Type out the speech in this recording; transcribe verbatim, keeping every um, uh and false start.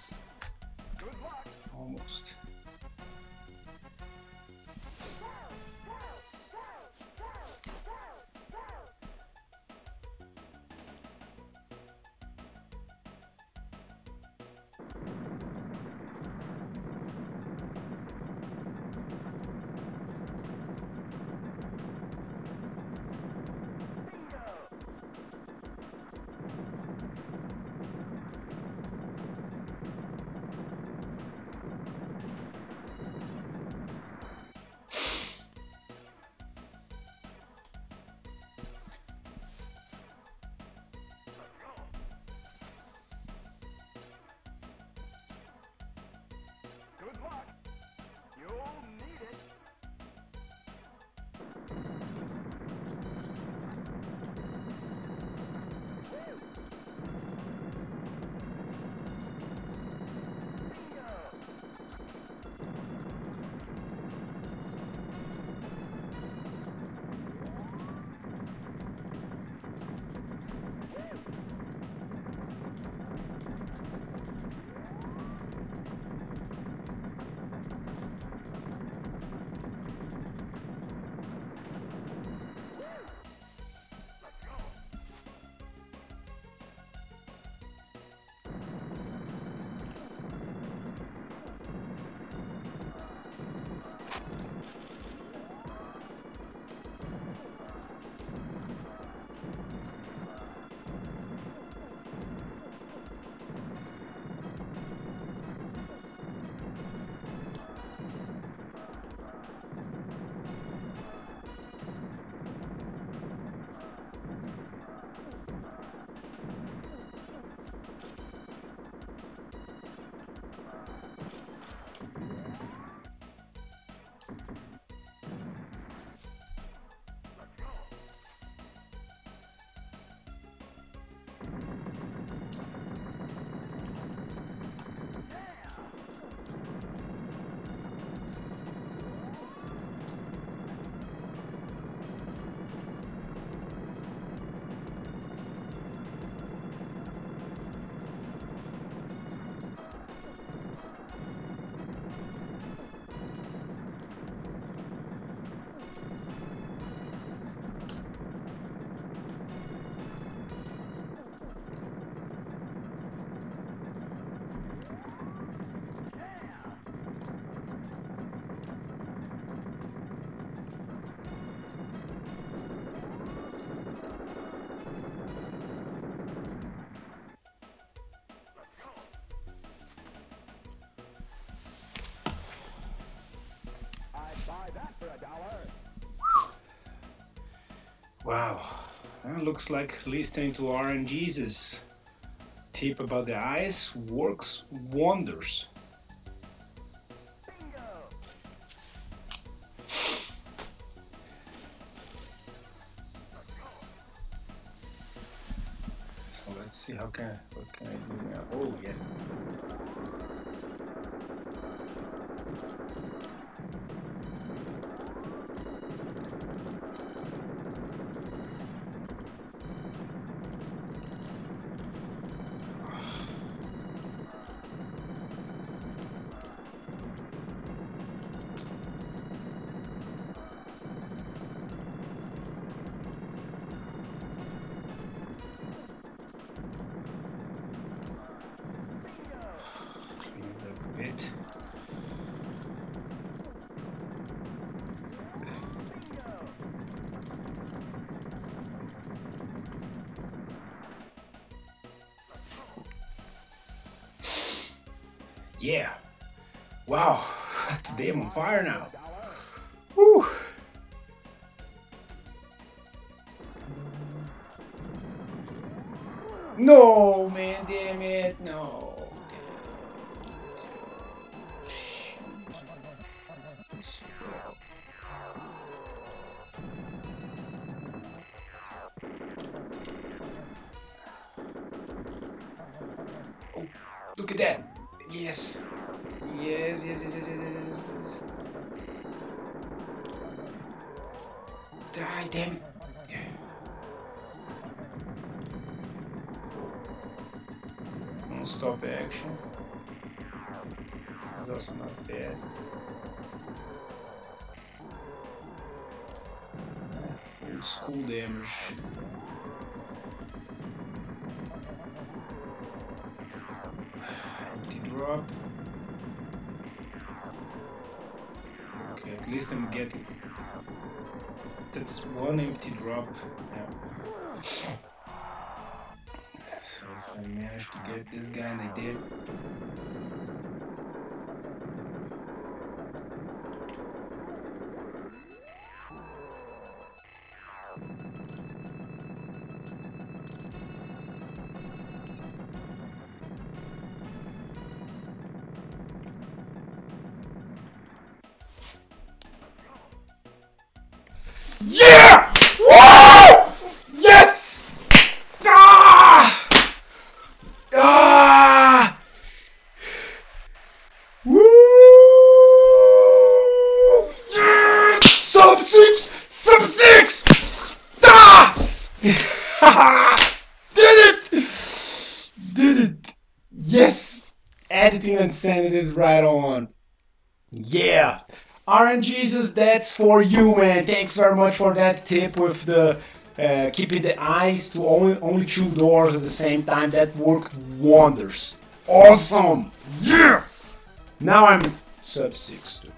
Almost. Good luck. You'll need it. Wow, that looks like listening to R N G's tip about the eyes works wonders. So let's see how can what can I do now? Oh yeah. Bit. Yeah. Wow. Today I'm on fire now. Woo. No, man, damn it, no. Oh, look at that. Yes. Yes, yes, yes, yes, yes, yes, yes. Die, damn it. Non-stop action. is also not bad. Old school damage. Empty drop. Okay, at least I'm getting. That's one empty drop. Yeah. So if I manage to get this guy, and I did. Yeah! Whoa! Yes! Ah! Ah! Woo! Yeah! Sub six! Sub six! Ah! Did it! Did it! Yes! Editing Insanity is right on. Yeah! R N Jesus, that's for you, man. Thanks very much for that tip with the uh, keeping the eyes to only only two doors at the same time. That worked wonders. Awesome. Yeah. Now I'm sub six.